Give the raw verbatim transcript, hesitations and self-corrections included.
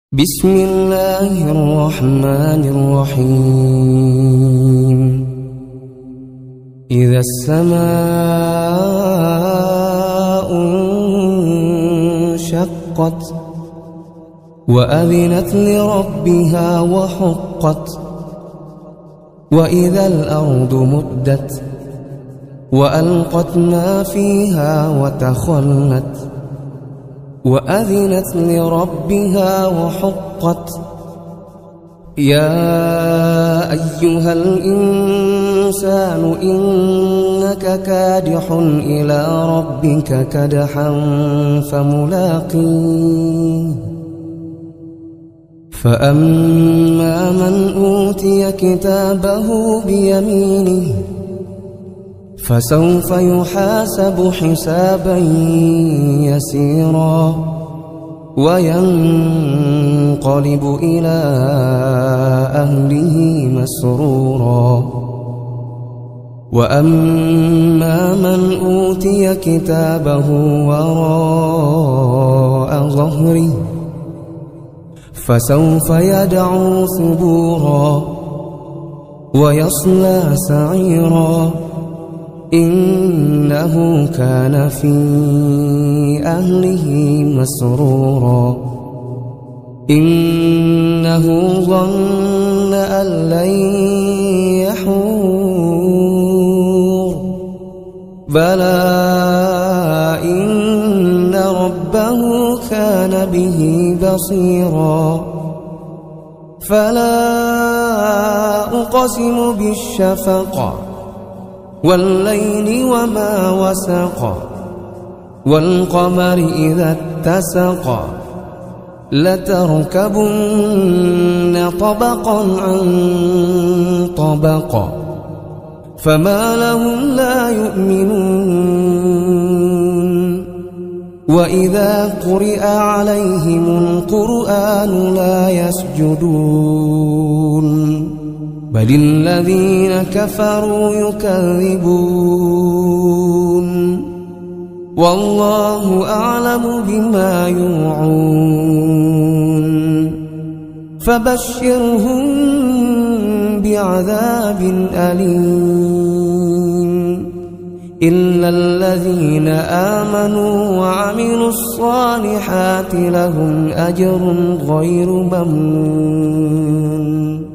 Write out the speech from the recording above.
بسم الله الرحمن الرحيم. إذا السماء انشقت وأذنت لربها وحقت وإذا الأرض مدت وألقت ما فيها وتخلت وأذنت لربها وحقت. يا أيها الإنسان إنك كادح إلى ربك كدحا فملاقيه. فأما من أوتي كتابه بيمينه فسوف يحاسب حسابا يسيرا وينقلب إلى أهله مسرورا. وأما من أوتي كتابه وراء ظهره فسوف يدعو ثبورا ويصلى سعيرا إنه كان في أهله مسرورا. إنه ظن أن لن يحور بلى إن ربه كان به بصيرا. فلا أقسم بالشفق والليل وما وسق والقمر إذا اتسق لتركبن طبقا عن طبق فما لهم لا يؤمنون. وإذا قرئ عليهم القرآن لا يسجدون بل الذين كفروا يكذبون والله أعلم بما يوعون. فبشرهم بعذاب أليم إلا الذين آمنوا وعملوا الصالحات لهم أجر غير ممنون.